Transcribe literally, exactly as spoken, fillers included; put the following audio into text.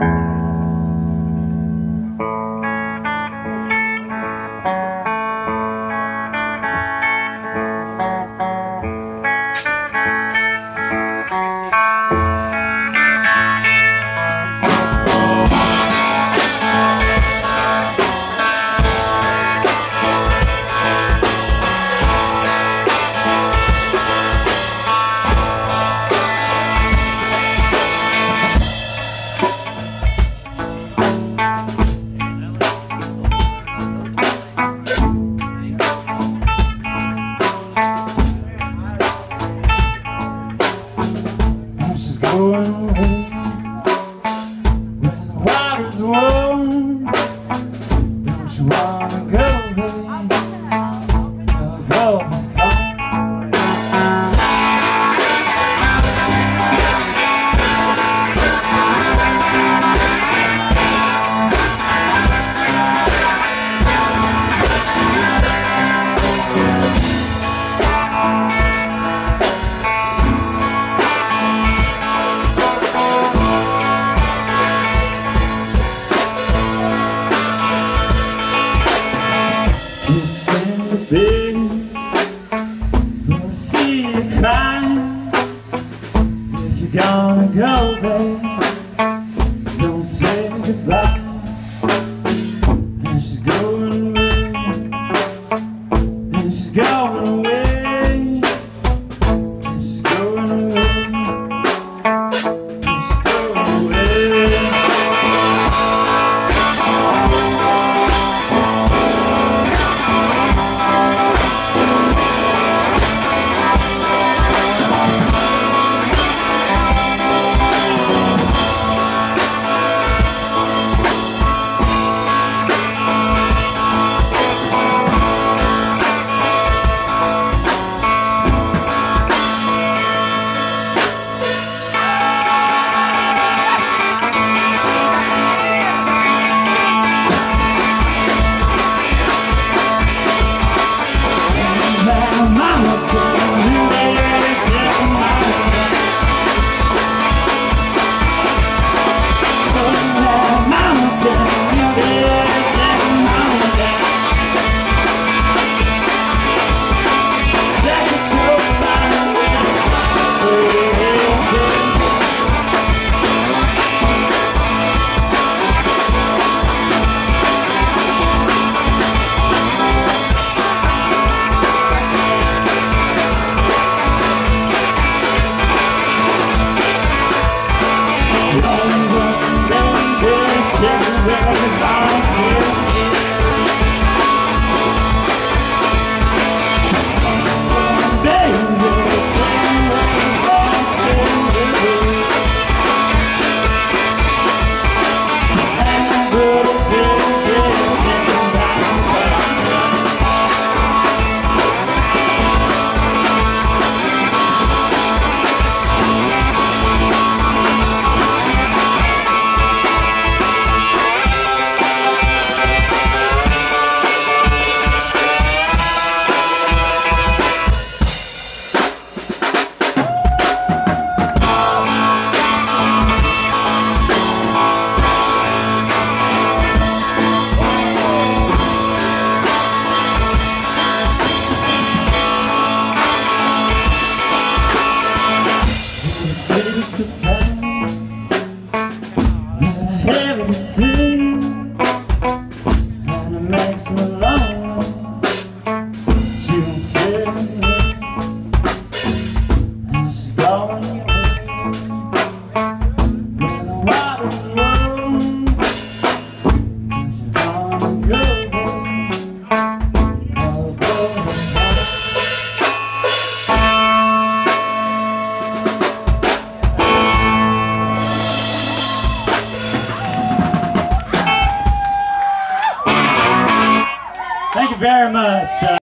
Going away when the water's warm. Don't you wanna go, babe? Go, go home. Baby, gonna see you crying. If you're gonna go, babe, don't say goodbye. And she's going away, and she's going away, and she's going away, and she's going away. Heaven sing, and it makes me lonely. She won't say and she's going away where the water's low. She's gonna go, I'll go Thank you very much. Uh